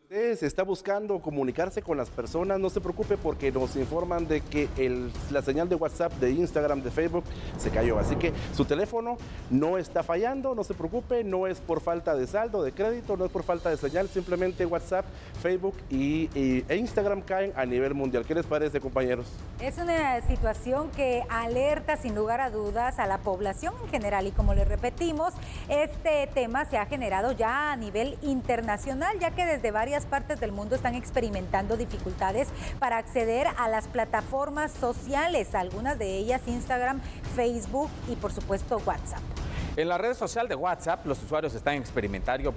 Se está buscando comunicarse con las personas, no se preocupe porque nos informan de que la señal de WhatsApp, de Instagram, de Facebook se cayó. Así que su teléfono no está fallando, no se preocupe, no es por falta de saldo, de crédito, no es por falta de señal, simplemente WhatsApp, Facebook e Instagram caen a nivel mundial. ¿Qué les parece, compañeros? Es una situación que alerta sin lugar a dudas a la población en general y como les repetimos, este tema se ha generado ya a nivel internacional, ya que desde varias partes del mundo están experimentando dificultades para acceder a las plataformas sociales, algunas de ellas Instagram, Facebook y por supuesto WhatsApp. En la red social de WhatsApp, los usuarios están experimentando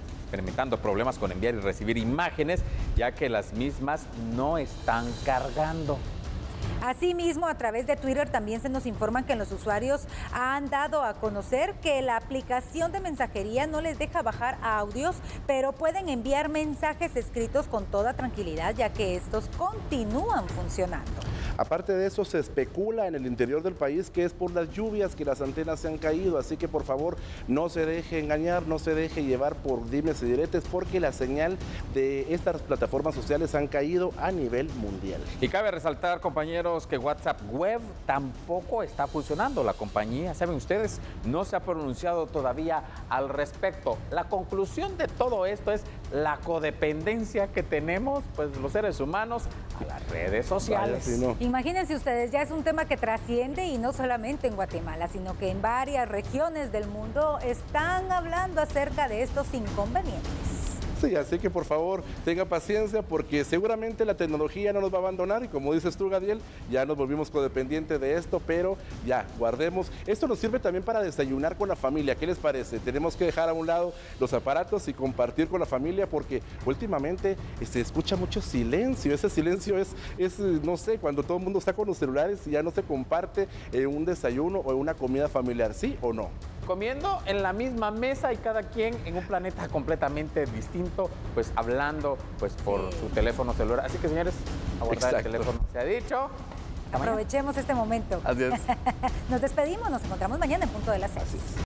problemas con enviar y recibir imágenes, ya que las mismas no están cargando. Asimismo, a través de Twitter también se nos informan que los usuarios han dado a conocer que la aplicación de mensajería no les deja bajar audios, pero pueden enviar mensajes escritos con toda tranquilidad, ya que estos continúan funcionando. Aparte de eso, se especula en el interior del país que es por las lluvias que las antenas se han caído, así que por favor no se deje engañar, no se deje llevar por dimes y diretes, porque la señal de estas plataformas sociales han caído a nivel mundial. Y cabe resaltar, compañeros, que WhatsApp Web tampoco está funcionando. La compañía, saben ustedes, no se ha pronunciado todavía al respecto. La conclusión de todo esto es la codependencia que tenemos, pues, los seres humanos a las redes sociales. Vaya, si no. Imagínense ustedes, ya es un tema que trasciende y no solamente en Guatemala, sino que en varias regiones del mundo están hablando acerca de estos inconvenientes. Sí, así que por favor tenga paciencia porque seguramente la tecnología no nos va a abandonar y como dices tú, Gadiel, ya nos volvimos codependientes de esto, pero ya, guardemos. Esto nos sirve también para desayunar con la familia, ¿qué les parece? Tenemos que dejar a un lado los aparatos y compartir con la familia porque últimamente se escucha mucho silencio. Ese silencio es no sé, cuando todo el mundo está con los celulares y ya no se comparte un desayuno o una comida familiar, ¿sí o no? Comiendo en la misma mesa y cada quien en un planeta completamente distinto, pues hablando pues por su teléfono celular. Así que, señores, a guardar el teléfono, se ha dicho. Aprovechemos este momento. Así es. Nos despedimos, nos encontramos mañana en punto de las 6.